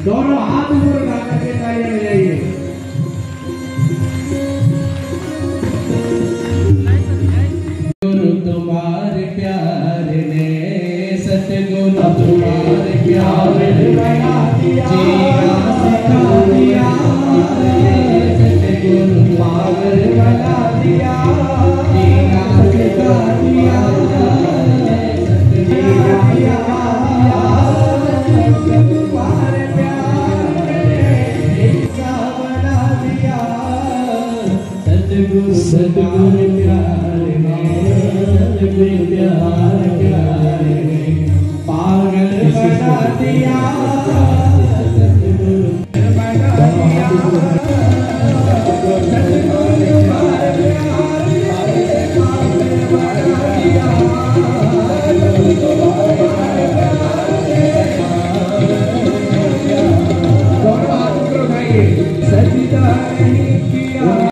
दोनों हाथ ऊपर उठा करके तालियां बजाइए। गुरु तुम्हारे प्यार ने, सतगुरु तुम्हारे प्यार ने बना दिया, जीना सिखा दिया, सतगुरु तुम्हारे बना दिया, जीना सिखा दिया, तुम्हारे प्यार ने हिस्सा बना दिया, सतगुरु सतगुरु प्यार ने, सतगुरु प्यार ने पागल बना दिया, सतगुरु बना दिया, सतगुरु प्यार सजदा नहीं किया।